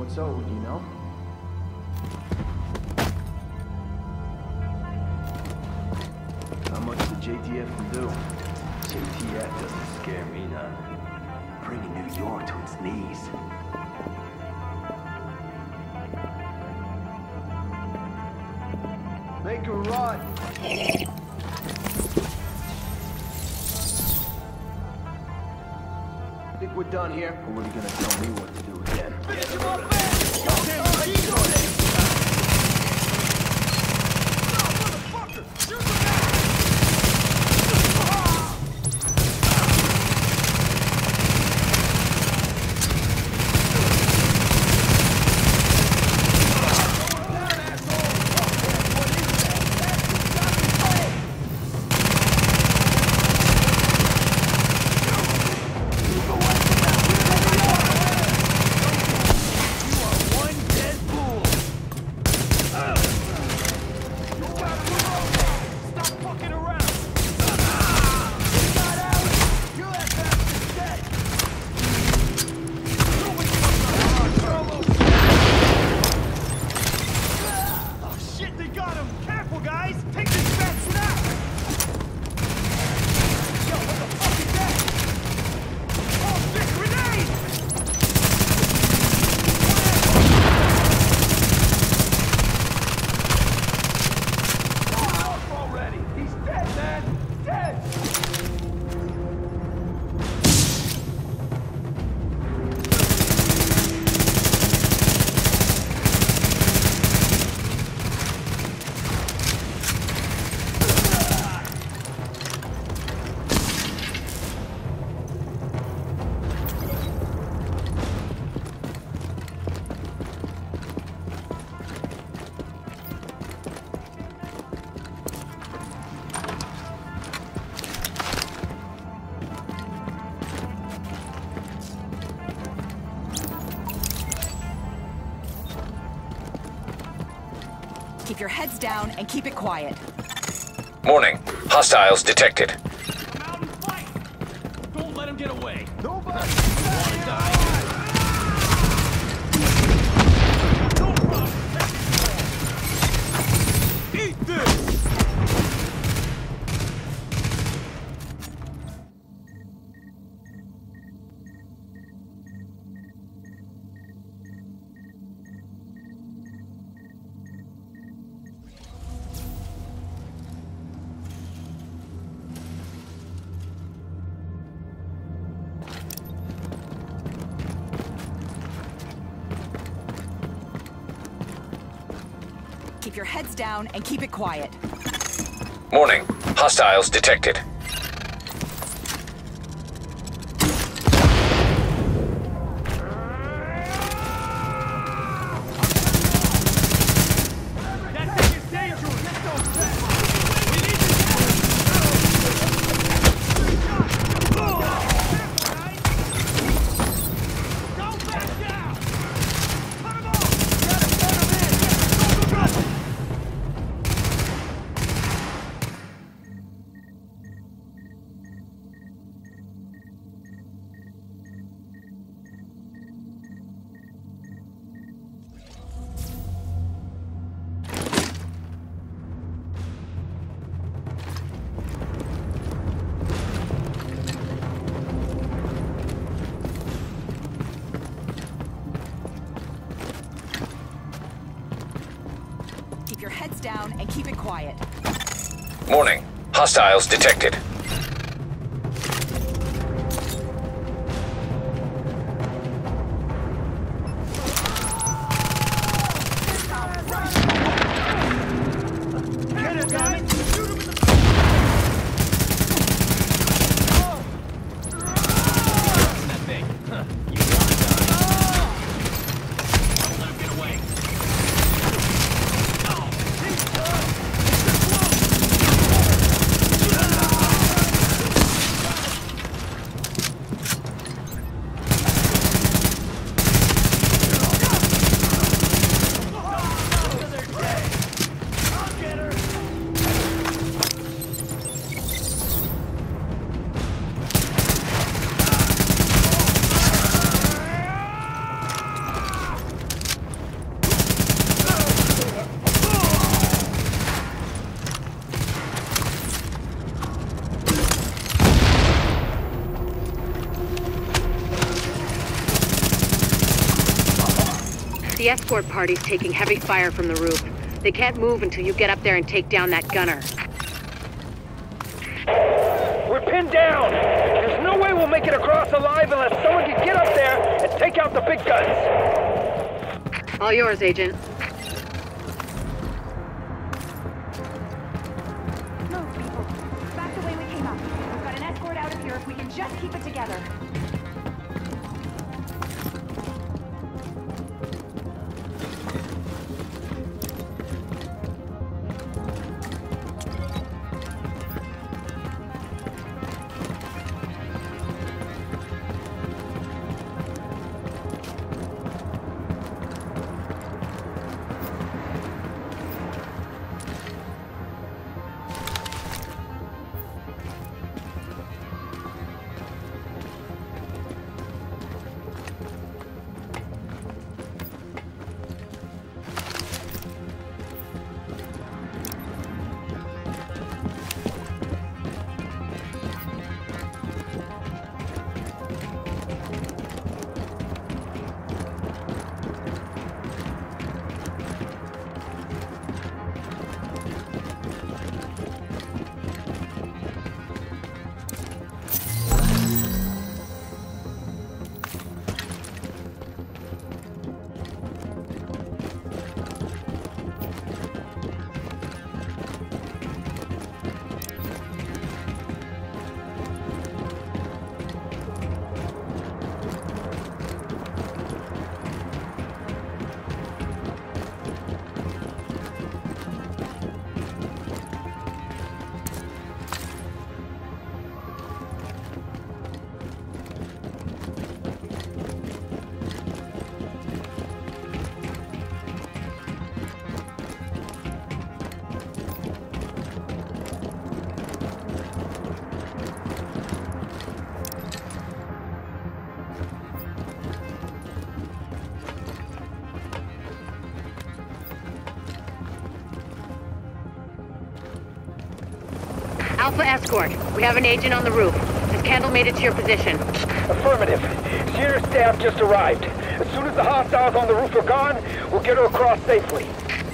What's over, do you know? How much the JTF can do? JTF doesn't scare me none. Bringing New York to its knees. Make a run! Think we're done here? Or what are you gonna tell me what to do again? Finish him off fast! Motherfucker! Shoot the guy! Keep your heads down and keep it quiet. Morning. Hostiles detected. Come out and fight! Don't let him get away! Nobody! Wanna die? No problem! Eat this! Keep your heads down and keep it quiet. Morning. Hostiles detected. That thing is dangerous! Let's go fast! We need to go back down! Put him off! Gotta put him in! Go, go, go! Keep your heads down and keep it quiet. Morning. Hostiles detected. Get him, damn it! Shoot him in the... That thing. Huh. You want it done. Don't let him get away. The escort party's taking heavy fire from the roof. They can't move until you get up there and take down that gunner. We're pinned down! There's no way we'll make it across alive unless someone can get up there and take out the big guns! All yours, Agent. Move, people. Back the way we came up. We've got an escort out of here if we can just keep it together. Alpha Escort, we have an agent on the roof. Has Candle made it to your position? Affirmative. Senior staff just arrived. As soon as the hostiles on the roof are gone, we'll get her across safely.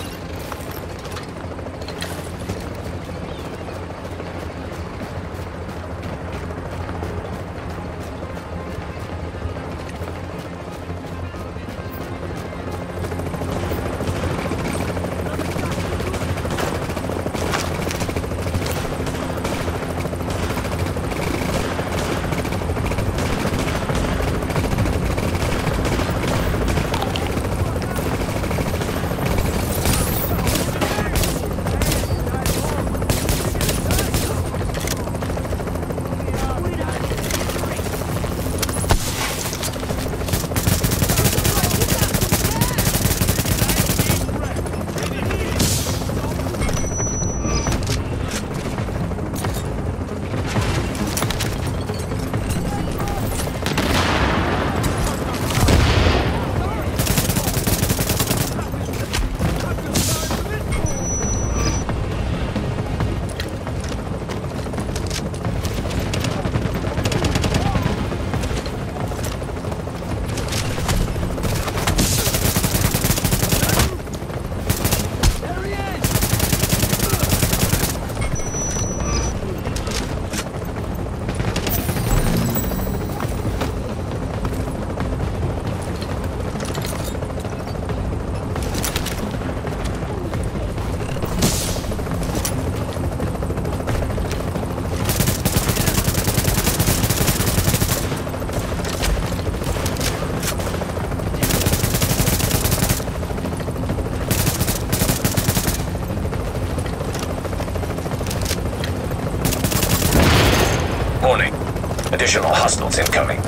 Warning. Additional hostiles incoming.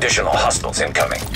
Additional hostiles incoming.